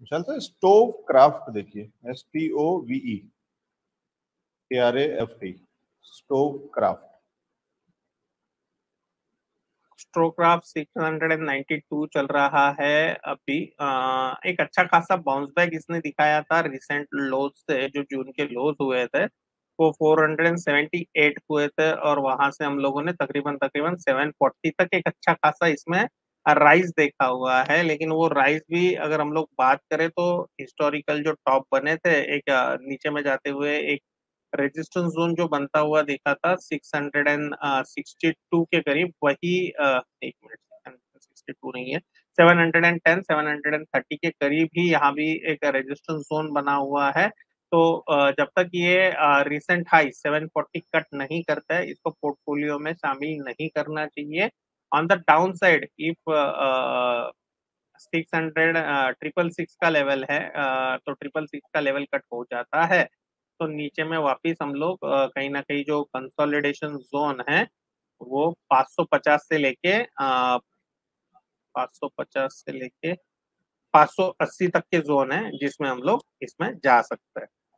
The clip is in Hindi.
चलता है स्टोव क्राफ्ट, देखिए STOVECRAFT, स्टोव क्राफ्ट। स्ट्रोक्राफ्ट 692 चल रहा है अभी। एक अच्छा खासा बाउंस बैक इसने दिखाया था रिसेंट लोज से, जो जून के लोज हुए थे वो 478 हुए थे, और वहां से हम लोगों ने तकरीबन तकरीबन 740 तक एक अच्छा खासा इसमें राइज देखा हुआ है। लेकिन वो राइज भी अगर हम लोग बात करें तो हिस्टोरिकल जो टॉप बने थे, एक नीचे में जाते हुए एक रेजिस्टेंस जोन जो बनता हुआ दिखा था 662 के करीब, वही एक मिनट, 662 नहीं है, 710 730 के करीब ही यहाँ भी एक रेजिस्टेंस जोन बना हुआ है। तो जब तक ये रिसेंट हाई 740 कट नहीं करता है, इसको पोर्टफोलियो में शामिल नहीं करना चाहिए। On the down side if 600 666 का लेवल है, तो 666 का लेवल कट हो जाता है तो नीचे में वापिस हम लोग कहीं ना कहीं जो कंसोलिडेशन जोन है वो 550 से लेके 550 से लेके 580 तक के जोन है जिसमें हम लोग इसमें जा सकते हैं।